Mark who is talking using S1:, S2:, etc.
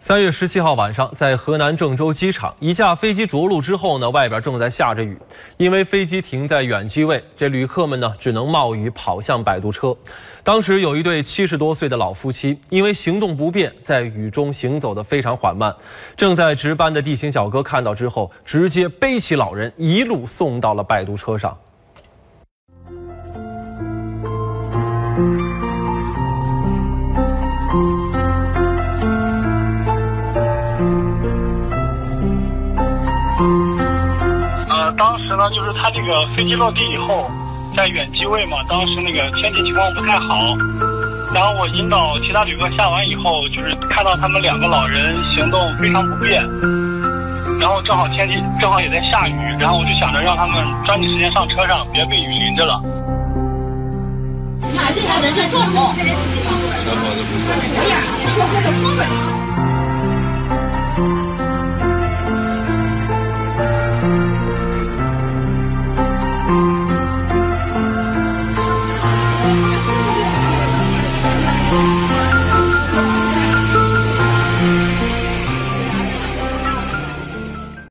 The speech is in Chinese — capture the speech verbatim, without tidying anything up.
S1: 三月十七号晚上，在河南郑州机场，一架飞机着陆之后呢，外边正在下着雨。因为飞机停在远机位，这旅客们呢只能冒雨跑向摆渡车。当时有一对七十多岁的老夫妻，因为行动不便，在雨中行走得非常缓慢。正在值班的地勤小哥看到之后，直接背起老人，一路送到了摆渡车上。
S2: 呃，当时呢，就是他这个飞机落地以后，在远机位嘛，当时那个天气情况不太好，然后我引导其他旅客下完以后，就是看到他们两个老人行动非常不便，然后正好天气正好也在下雨，然后我就想着让他们抓紧时间上车上，别被雨淋着了。
S3: 你看这家人这多好，这地方，这样，说话都方便。